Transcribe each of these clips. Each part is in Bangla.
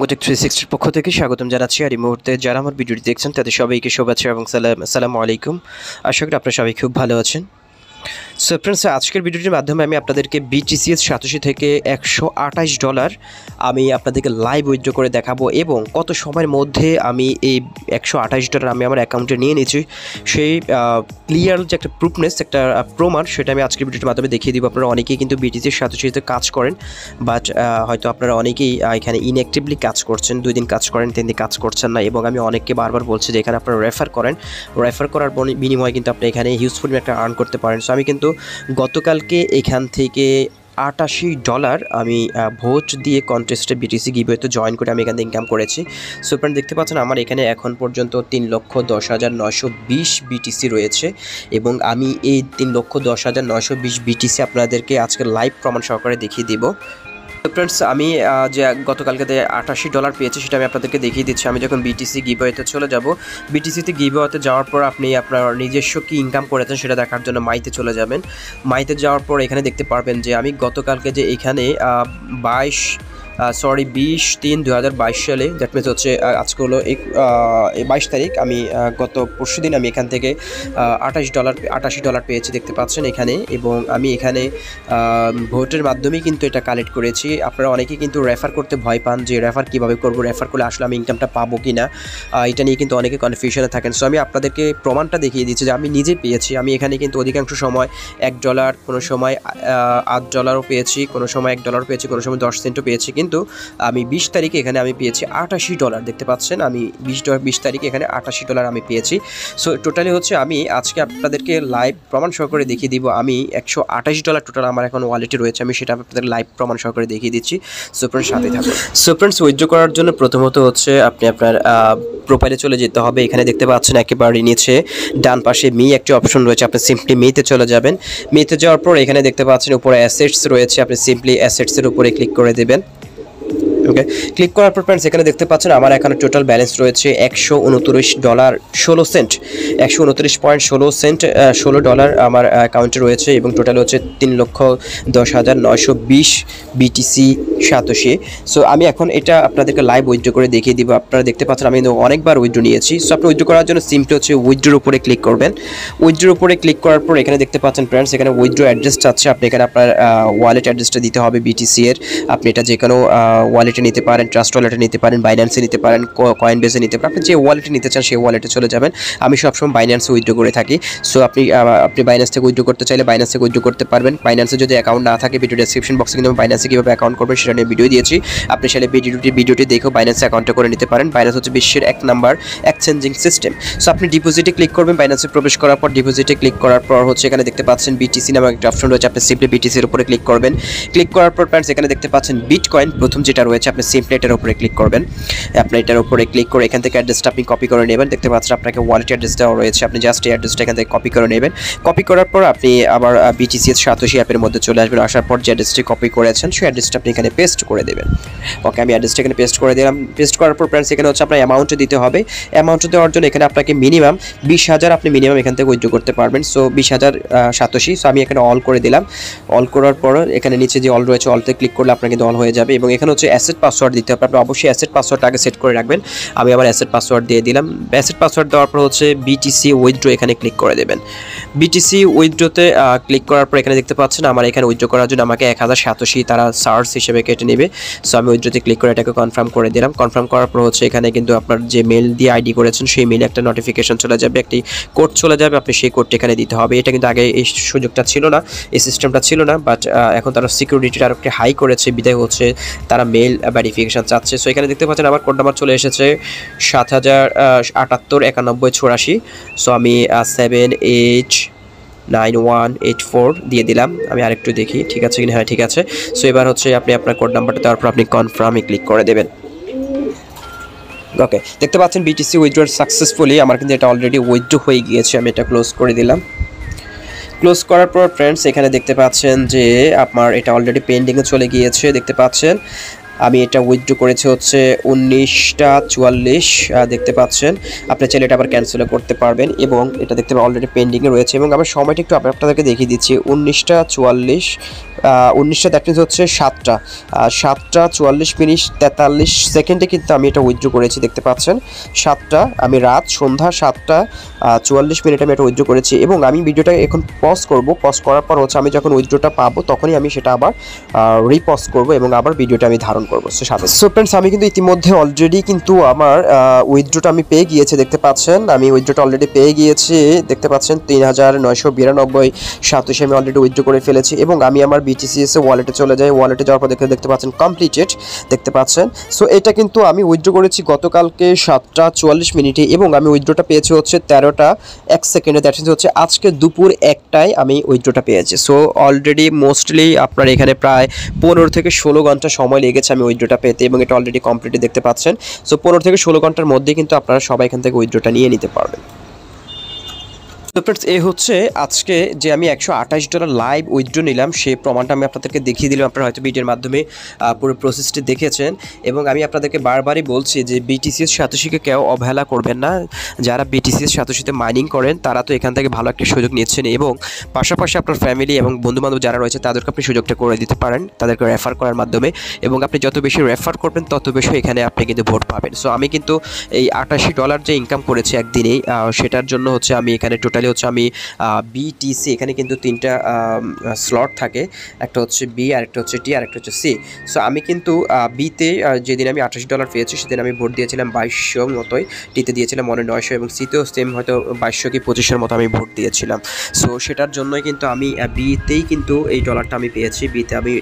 আমগোটেক 360 পক্ষ থেকে স্বাগতম জানাচ্ছি। আর এই মুহূর্তে যারা আমার ভিডিওটি দেখছেন তাদের সবাইকে শুভেচ্ছা এবং আসসালামু আলাইকুম। আশা করি আপনারা সবাই খুব ভালো আছেন। সো ফ্রেন্ডস, আজকের ভিডিওটির মাধ্যমে আমি আপনাদেরকে BTCs Satoshi থেকে $128 আমি আপনাদেরকে লাইভ উইথড্র করে দেখাবো এবং কত সময়ের মধ্যে আমি এই $128 আমি আমার অ্যাকাউন্টে নিয়ে নিয়েছি সেই ক্লিয়ার যে একটা প্রুফনেস, একটা প্রমাণ, সেটা আমি আজকের ভিডিওটির মাধ্যমে দেখিয়ে দিব। আপনারা অনেকেই কিন্তু BTCs Satoshiতে কাজ করেন, বাট হয়তো আপনারা অনেকেই এখানে ইনঅ্যাক্টিভলি কাজ করছেন, 2 দিন কাজ করেন, 3 দিন কাজ করছেন না। এবং আমি অনেককে বারবার বলছি যে এখানে আপনারা রেফার করেন, রেফার করার বিনিময়ে কিন্তু আপনি এখানে হিউজফুল একটা আর্ন করতে পারেন। সো আমি কিন্তু গতকালকে এখান থেকে $88 আমি ভোট দিয়ে কন্টেস্টে BTC গিভওয়েতে জয়েন করে আমি এখান থেকে ইনকাম করেছি। সো আপনারা দেখতে পাচ্ছেন আমার এখানে এখন পর্যন্ত 3,10,920 BTC রয়েছে এবং আমি এই 3,10,920 BTC আপনাদেরকে আজকে লাইভ প্রমাণ সহকারে দেখিয়ে দিব। ফ্রেন্ডস, আমি যে গতকালকে $88 পেয়েছি সেটা আমি আপনাদেরকে দেখিয়ে দিচ্ছি। আমি যখন BTC গিভওয়েতে চলে যাব, BTCতে গিভওয়েতে যাওয়ার পর আপনি আপনার নিজস্ব কি ইনকাম করেছেন সেটা দেখার জন্য মাইতে চলে যাবেন। মাইতে যাওয়ার পর এখানে দেখতে পারবেন যে আমি গতকালকে যে এখানে 20/3/2022 সালে, দ্যাট মিনস হচ্ছে আজকে হলো 22 তারিখ, আমি গত পরশু দিন আমি এখান থেকে $88 পেয়েছি, দেখতে পাচ্ছেন এখানে। এবং আমি এখানে ভোটের মাধ্যমেই কিন্তু এটা কালেক্ট করেছি। আপনারা অনেকেই কিন্তু রেফার করতে ভয় পান যে রেফার কীভাবে করবো, রেফার করলে আসলে আমি ইনকামটা পাবো কি না, এটা নিয়ে কিন্তু অনেকে কনফিউশনে থাকেন। সো আমি আপনাদেরকে প্রমাণটা দেখিয়ে দিচ্ছি যে আমি নিজে পেয়েছি। আমি এখানে কিন্তু অধিকাংশ সময় $1, কোনো সময় $8 পেয়েছি, কোনো সময় $1 পেয়েছি, কোনো সময় 10 সেন্টও পেয়েছি। কিন্তু আমি 20 তারিখে এখানে আমি পেয়েছি $88, দেখতে পাচ্ছেন। আমি 20 তারিখে এখানে $88 আমি পেয়েছি। সো টোটালি হচ্ছে আমি আজকে আপনাদেরকে লাইভ প্রমাণ সহকারে দেখিয়ে দিব। আমি $128 টোটাল আমার এখন ওয়ালেটে রয়েছে, আমি সেটা আপনাদের লাইভ প্রমাণ সহকারে দেখিয়ে দিচ্ছি। সো ফ্রেন্ডস, সাথে থাকুন। সো ফ্রেন্ডস, উইথড্র করার জন্য প্রথমত হচ্ছে আপনি আপনার প্রোফাইলে চলে যেতে হবে। এখানে দেখতে পাচ্ছেন একেবারে নিচে ডান পাশে মি একটি অপশন রয়েছে, আপনি সিম্পলি মিতে চলে যাবেন। মিতে যাওয়ার পর এখানে দেখতে পাচ্ছেন উপরে অ্যাসেটস রয়েছে, আপনি সিম্পলি অ্যাসেটসের উপরে ক্লিক করে দেবেন। ওকে, ক্লিক করার পর ফ্রেন্ডস এখানে দেখতে পাচ্ছেন আমার এখানে টোটাল ব্যালেন্স রয়েছে $129.16 $129.16 আমার অ্যাকাউন্টে রয়েছে এবং টোটাল হচ্ছে 3,10,920 BTC Satoshi। সো আমি এখন এটা আপনাদেরকে লাইভ উইথড্র করে দেখিয়ে দিব। আপনারা দেখতে পাচ্ছেন আমি অনেকবার উইথড্র নিয়েছি। সো আপনি উইথড্র করার জন্য সিম্পলি হচ্ছে উইথড্রোর উপরে ক্লিক করবেন। উইথড্রোর উপরে ক্লিক করার পর এখানে দেখতে পাচ্ছেন ফ্রেন্ডস এখানে উইথড্রো অ্যাড্রেসটা আছে, আপনি এখানে আপনার ওয়ালেট অ্যাড্রেসটা দিতে হবে BTC এর। আপনি এটা যে কোনো ওয়ালেটে নিতে পারেন, ট্রাস্ট ওয়ালেটে নিতে পারেন, বাইন্যান্সে নিতে পারেন, কয়েনবেসে নিতে পারেন। আপনি যে ওয়ালেটে নিতে চান সেই ওয়ালেটে চলে যাবেন। আমি সবসময় বাইন্যান্সে উইথড্র করে থাকি। সো আপনি বাইন্যান্স থেকে উইথড্র করতে চাইলে বাইন্যান্স থেকে উইথড্র করতে পারবেন। বাইন্যান্সে যদি অ্যাকাউন্ট না থাকে, ভিডিও ডেসক্রিপশন বক্সে কিন্তু আমি বাইন্যান্সে কীভাবে অ্যাকাউন্ট করবেন সেটা নিয়ে ভিডিও দিয়েছি। আপনি চাইলে ভিডিওটি দেখেও বাইন্যান্সে অ্যাকাউন্টটা করে নিতে পারেন। বাইন্যান্স হচ্ছে বিশ্বের 1 নাম্বার এক্সচেঞ্জিং সিস্টেম। সো আপনি ডিপোজিটে ক্লিক করবেন। বাইন্যান্সে প্রবেশ করার পর ডিপোজিটে ক্লিক করার পর হচ্ছে এখানে দেখতে পাচ্ছেন BTC নামে একটা অপশন রয়েছে, আপনি সিম্পলি BTC এর উপরে ক্লিক করবেন। ক্লিক করার পর ফ্রেন্ডস এখানে দেখতে পাচ্ছেন বিটকয়েন প্রথম যেটা রয়েছে, আপনি সিম্পলি এটার উপরে ক্লিক করবেন। আপনি এটার উপরে ক্লিক করে এখান থেকে অ্যাড্রেসটা আপনি কপি করে নেবেন। দেখতে পাচ্ছেন আপনাকে ওয়ালেট অ্যাড্রেসটাও রয়েছে, আপনি জাস্ট এই অ্যাড্রেসটা এখান থেকে কপি করে নেবেন। কপি করার পর আপনি আবার BTCs Satoshi অ্যাপের মধ্যে চলে আসবেন। আসার পর যে অ্যাড্রেসটি কপি করেছেন সেই অ্যাড্রেসটা আপনি এখানে পেস্ট করে দেবেন। ওকে, আমি অ্যাড্রেসটা এখানে পেস্ট করে দিলাম। পেস্ট করার পর ফ্রেন্ডস এখানে হচ্ছে আপনার অ্যামাউন্টে দিতে হবে। অ্যামাউন্টে দেওয়ার জন্য এখানে আপনাকে মিনিমাম 20,000 আপনি মিনিমাম এখান থেকে উইথড্র করতে পারবেন। So 20,000 Satoshi। সো আমি এখানে অল করে দিলাম। অল করার পর এখানে নিচে যে অল রয়েছে অলতে ক্লিক করলে আপনার কিন্তু অল হয়ে যাবে। এবং এখানে হচ্ছে অ্যাসেট পাসওয়ার্ড দিতে হবে। আপনি অবশ্যই অ্যাসেট পাসওয়ার্ডটা আগে সেট করে রাখবেন। আমি আমার অ্যাসেট পাসওয়ার্ড দিয়ে দিলাম। অ্যাসেট পাসওয়ার্ড দেওয়ার পর হচ্ছে BTC উইথড্র এখানে ক্লিক করে দেবেন। BTC উইথড্রোতে ক্লিক করার পর এখানে দেখতে পাচ্ছেন আমার এখানে উইথড্র করার জন্য আমাকে 1,000 Satoshi তারা সার্চ হিসেবে কেটে নেবে। সো আমি উইথড্রোতে ক্লিক করে এটাকে কনফার্ম করে দিলাম। কনফার্ম করার পর হচ্ছে এখানে কিন্তু আপনার যে মেল দিয়ে আইডি করেছেন সেই মেলে একটা নোটিফিকেশন চলে যাবে, একটি কোড চলে যাবে, আপনি সেই কোডটি এখানে দিতে হবে। এটা কিন্তু আগে এই সুযোগটা ছিল না, এই সিস্টেমটা ছিল না, বাট এখন তারা সিকিউরিটিটা আরও একটু হাই করেছে, বিদায় হচ্ছে তারা মেল ভেরিফিকেশন চাচ্ছে। সো এখানে দেখতে পাচ্ছেন আমার কোড নাম্বার চলে এসেছে 70789184। সো আমি 789184 দিয়ে দিলাম। আমি আরেকটু দেখি ঠিক আছে কিনা। হ্যাঁ, ঠিক আছে। সো এবার হচ্ছে আপনি আপনার কোড নাম্বারটা দেওয়ার পর আপনি কনফার্মে ক্লিক করে দেবেন। ওকে, দেখতে পাচ্ছেন BTC উইথড্র সাকসেসফুলি। আমার কিন্তু এটা অলরেডি উইথড্র হয়ে গিয়েছে। আমি এটা ক্লোজ করে দিলাম। ক্লোজ করার পর ফ্রেন্ডস এখানে দেখতে পাচ্ছেন যে আপনার এটা অলরেডি পেন্ডিংয়ে চলে গিয়েছে, দেখতে পাচ্ছেন। আমি এটা উইথড্র করেছি হচ্ছে 19:44 দেখতে পাচ্ছেন। আপনি চাইলে এটা আবার ক্যান্সেলও করতে পারবেন এবং এটা দেখতে পাবেন অলরেডি পেন্ডিংয়ে রয়েছে এবং আমার সময়টা একটু আপনাদেরকে দেখিয়ে দিচ্ছি 19:44 19টা দ্যাট মিনস হচ্ছে 7:44 43 সেকেন্ডে কিন্তু আমি এটা উইথড্র করেছি দেখতে পাচ্ছেন। আমি সন্ধ্যা 7:44 আমি এটা উইথড্র করেছি এবং আমি ভিডিওটা এখন পজ করব। পজ করার পর হচ্ছে আমি যখন উইথড্রটা পাবো তখনই আমি সেটা আবার রিপজ করব এবং আবার ভিডিওটা আমি ধারণ করবো। সো ফ্রেন্ডস, আমি কিন্তু ইতিমধ্যে অলরেডি কিন্তু আমার উইথড্রটা আমি পেয়ে গিয়েছি দেখতে পাচ্ছেন। আমি উইথড্রটা অলরেডি পেয়ে গিয়েছি দেখতে পাচ্ছেন 3992 Satoshi আমি অলরেডি উইথড্র করে ফেলেছি এবং আমি আমার BTCs ওয়ালেটে চলে যাই। ওয়ালেটে যাওয়ার পর দেখতে পাচ্ছেন কমপ্লিটেড দেখতে পাচ্ছেন। সো এটা কিন্তু আমি উইথড্র করেছি গতকালকে 7:44 এবং আমি উইথড্রটা পেয়েছি হচ্ছে 13:01 দ্যাট মিনস হচ্ছে আজকে দুপুর 1টায় আমি উইথড্রটা পেয়েছি। সো অলরেডি মোস্টলি আপনার এখানে প্রায় 15 থেকে 16 ঘন্টা সময় লেগেছে আমি উইথড্রটা পেতে এবং এটা অলরেডি কমপ্লিটলি দেখতে পাচ্ছেন। সো 15 থেকে 16 ঘন্টার মধ্যে কিন্তু আপনারা সবাই এখান থেকে উইথড্রটা নিয়ে নিতে পারবেন। তো ফ্রেন্ডস, এই হচ্ছে আজকে যে আমি $128 লাইভ উইথড্র নিলাম সেই প্রমাণটা আমি আপনাদেরকে দেখিয়ে দিলাম। আপনারা হয়তো ভিডিওর মাধ্যমে পুরো প্রসেসটি দেখেছেন এবং আমি আপনাদেরকে বারবারই বলছি যে BTCs সাতোশিকে কেউ অবহেলা করবেন না। যারা BTCs সাতোশিতে মাইনিং করেন তারা তো এখান থেকে ভালো একটা সুযোগ নিচ্ছেন এবং পাশাপাশি আপনার ফ্যামিলি এবং বন্ধুবান্ধব যারা রয়েছে তাদেরকে আপনি সুযোগটা করে দিতে পারেন তাদেরকে রেফার করার মাধ্যমে এবং আপনি যত বেশি রেফার করবেন তত বেশি এখানে আপনি কিন্তু ভোট পাবেন। সো আমি কিন্তু এই $88 যে ইনকাম করেছি একদিনেই সেটার জন্য হচ্ছে আমি এখানে টোটালি হচ্ছে আমি BTC এখানে কিন্তু 3টা স্লট থাকে, একটা হচ্ছে B আর একটা হচ্ছে T আর একটা হচ্ছে C। সো আমি কিন্তু বিতে যেদিন আমি $88 পেয়েছি সেদিন আমি ভোট দিয়েছিলাম 2200 মতোই, টিতে দিয়েছিলাম 900 এবং সিতেও সেম হয়তো 2200 কি 2500 মতো আমি ভোট দিয়েছিলাম। সো সেটার জন্যই কিন্তু আমি বিতেই কিন্তু এই ডলারটা আমি পেয়েছি। বিতে আমি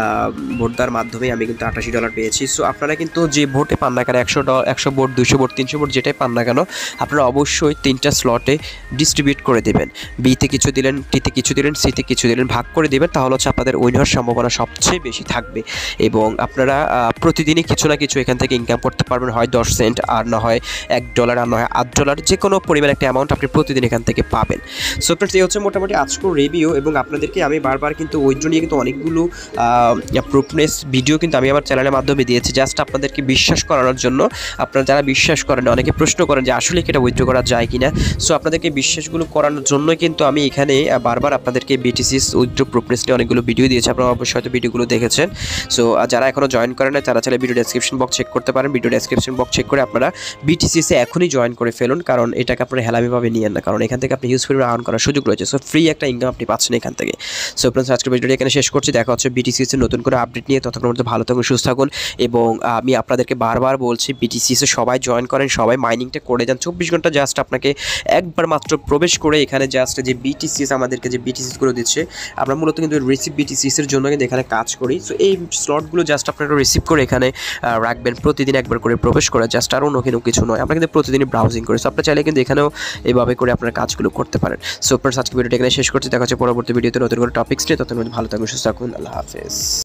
ভোট দেওয়ার মাধ্যমে আমি কিন্তু $88 পেয়েছি। সো আপনারা কিন্তু যে ভোটে পান না কেন 100 ভোট 200 ভোট 300 ভোট যেটাই পান না কেন আপনারা অবশ্যই 3টা স্লটে ডিস্ট্রিবিউট করে দেবেন। বিতে কিছু দিলেন, টিতে কিছু দিলেন, সিতে কিছু দিলেন, ভাগ করে দেবেন, তাহলে হচ্ছে আপনাদের উইন হওয়ার সম্ভাবনা সবচেয়ে বেশি থাকবে এবং আপনারা প্রতিদিনই কিছু না কিছু এখান থেকে ইনকাম করতে পারবেন, হয় 10 সেন্ট আর না হয় $1 আর না হয় $8, যে কোনো পরিমাণ একটা অ্যামাউন্ট আপনি প্রতিদিন এখান থেকে পাবেন। সো ফ্রেন্ডস, এই হচ্ছে মোটামুটি আজকের রিভিউ এবং আপনাদেরকে আমি বারবার কিন্তু উইথড্র নিয়ে কিন্তু অনেকগুলো প্রুফনেস ভিডিও কিন্তু আমি আমার চ্যানেলের মাধ্যমে দিয়েছি জাস্ট আপনাদেরকে বিশ্বাস করানোর জন্য। আপনারা যারা বিশ্বাস করেন, অনেকে প্রশ্ন করেন যে আসলে কি এটা উইথড্র করা যায় কিনা, সো আপনাদেরকে বিশ্বাসগুলো করানোর জন্য কিন্তু আমি এখানে বারবার আপনাদেরকে BTCs উইথড্র প্রুফনেস নিয়ে অনেকগুলো ভিডিও দিয়েছি। আপনারা অবশ্যই হয়তো ভিডিওগুলো দেখেছেন। সো যারা এখনও জয়েন করেন না তারা চাইলে ভিডিও ডেসক্রিপশন বক্স চেক করতে পারেন। ভিডিও ডেসক্রিপশন বক্স চেক করে আপনারা BTCs এখনই জয়েন করে ফেলুন, কারণ এটাকে আপনারা হেলামিভাবে নিয়েন না, কারণ এখান থেকে আপনি হিউজ পরিমাণে আর্ন করার সুযোগ রয়েছে। সো ফ্রি একটা ইনকাম আপনি পাচ্ছেন এখান থেকে। সো ফ্রেন্ডস, আজকের ভিডিওটি এখানে শেষ করছি। দেখা হচ্ছে BTCs এর নতুন করে আপডেট নিয়ে। ততক্ষণ পর্যন্ত ভালো থাকুন, সুস্থ থাকুন এবং আমি আপনাদেরকে বারবার বলছি BTCs এ সবাই জয়েন করেন, সবাই মাইনিংটা করে যান। 24 ঘন্টা জাস্ট আপনাকে একবার মাত্র প্রবেশ করে এখানে জাস্ট যে BTCs আমাদেরকে যে BTCs গুলো দিচ্ছে, আমরা মূলত কিন্তু রিসিভ BTCs এর জন্য কিন্তু এখানে কাজ করি। সো এই স্লটগুলো জাস্ট আপনারা রিসিভ করে এখানে রাখবেন, প্রতিদিন একবার করে প্রবেশ করে, জাস্ট আরও নতুন কিছু নয়, আমরা কিন্তু প্রতিদিনই ব্রাউজিং করি। সো আপনারা চাইলে কিন্তু এখানেও এইভাবে করে আপনারা কাজগুলো করতে পারেন। সো ফ্রেন্ডস, আজকে ভিডিওটা এখানে শেষ করছি। দেখা হচ্ছে পরবর্তী ভিডিওতে নতুন করে টপিক্স নিয়ে। ততক্ষণ ভালো থাকুন, সুস্থ থাকুন, আল্লাহ হাফেজ।